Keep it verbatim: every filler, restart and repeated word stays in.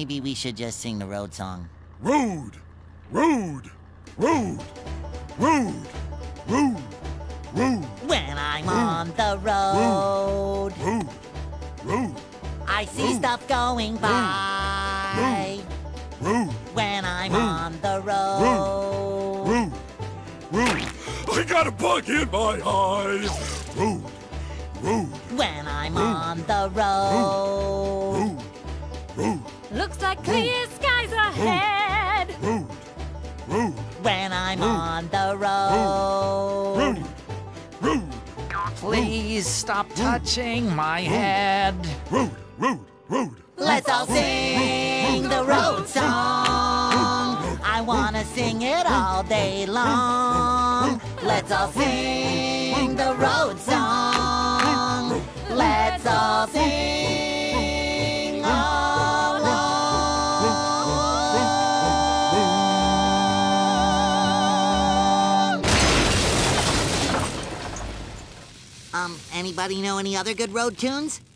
maybe we should just sing the road song. Road, road, road, road, road, road. When I'm on the road, Road, road, I see stuff going by. road, When I'm road, on the road, road, road. I got a bug in my eye. Road, road, when I'm on the road, road, road, Looks like clear skies ahead. road, road, when I'm on the road. road, road, Please stop touching my head. road, road, road. Let's all sing the road song. I wanna sing it all day long. Let's all sing the road song. Let's all sing along. Um, anybody know any other good road tunes?